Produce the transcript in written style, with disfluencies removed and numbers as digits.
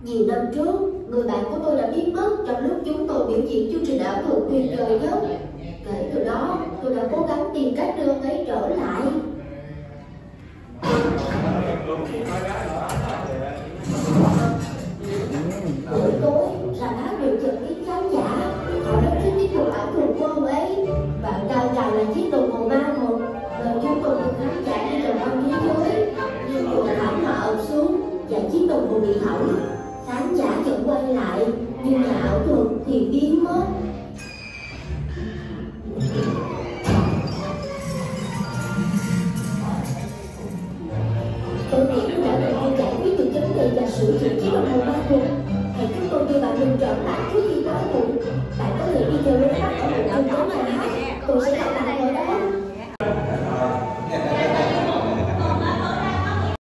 Nhiều năm trước, người bạn của tôi đã biến mất trong lúc chúng tôi biểu diễn chương trình ảo thuật tuyệt vời nhất. Kể từ đó, tôi đã cố gắng tìm cách đưa ông ấy trở lại. Buổi tối, Ra Bá đều chợt biết khán giả. Họ rất thích tiết mục ảo thuật của ông ấy. Và cao trào là chiếc đồng hồ ma thuật. Rồi chúng tôi cùng khán giả đi vòng quanh thế giới. Nhưng cuộc thảm họa ập xuống và chiếc đồng hồ bị hỏng. Khán giả vẫn quay lại, nhưng nhà ảo thuật thì biến mất. Tôi nghĩ tôi đã từng đi giải quyết được vấn đề và sửa chữa chiếc đồng hồ ma thuật. Hãy chúng tôi đưa bạn mình trở lại trước khi quá muộn.